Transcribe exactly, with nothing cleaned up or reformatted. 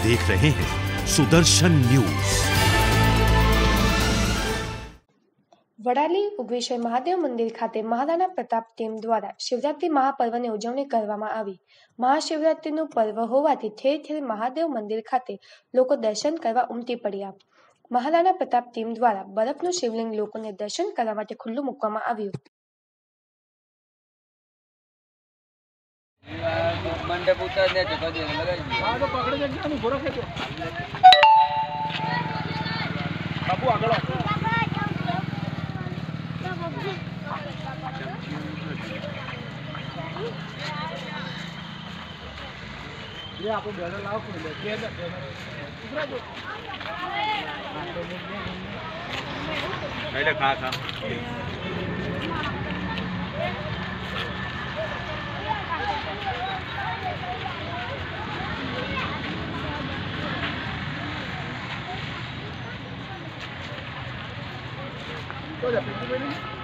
देख रहे हैं सुदर्शन न्यूज। વડાલી ઉગવેશ્વર મહાદેવ મંદિર ખાતે મહારાણા પ્રતાપ ટીમ દ્વારા શિવરાત્રી મહાપર્વની ઉજવણી કરવામાં આવી। મહાશિવરાત્રીનું પર્વ હોવાથી ઠેર ઠેર મહાદેવ મંદિર ખાતે લોકો દર્શન કરવા ઉમટી પડ્યા। મહારાણા પ્રતાપ ટીમ દ્વારા બરફનું શિવલિંગ લોકોને દર્શન કરવા માટે ખુલ્લું મૂકવામાં આવ્યું। मंडप उतरने चक्कर देने लगा हां तो पकड़े जगह में घोड़ा खेतो बाबू आगळ ये आपको बैनर लाओ कोई ले के दूसरा जो पहले खा खा तो ya